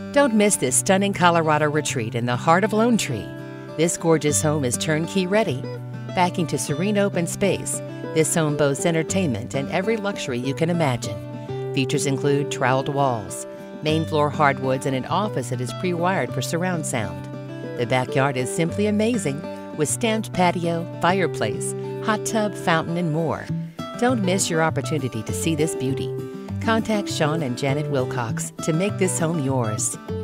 Don't miss this stunning Colorado retreat in the heart of Lone Tree. This gorgeous home is turnkey ready. Backing to serene open space, this home boasts entertainment and every luxury you can imagine. Features include troweled walls, main floor hardwoods, and an office that is pre-wired for surround sound. The backyard is simply amazing with stamped patio, fireplace, hot tub, fountain, and more. Don't miss your opportunity to see this beauty. Contact Sean and Janet Willcox to make this home yours.